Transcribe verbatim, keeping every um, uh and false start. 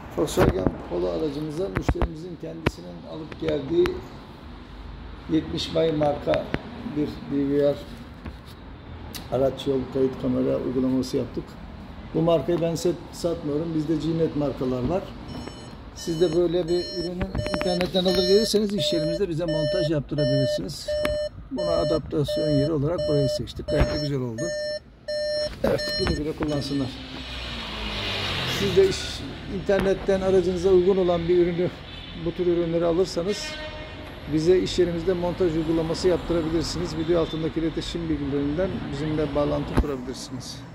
Volkswagen Polo aracımıza müşterimizin kendisinin alıp geldiği yetmiş May marka bir D V R araç yol kayıt kamera uygulaması yaptık. Bu markayı ben satmıyorum. Bizde G net markalar var. Siz de böyle bir ürünü internetten alır gelirseniz iş yerimizde bize montaj yaptırabilirsiniz. Bunu adaptasyon yeri olarak burayı seçtik. Gayet de güzel oldu. Evet, güle güle kullansınlar. Siz de iş, internetten aracınıza uygun olan bir ürünü, bu tür ürünleri alırsanız bize iş yerimizde montaj uygulaması yaptırabilirsiniz. Video altındaki iletişim bilgilerinden bizimle bağlantı kurabilirsiniz.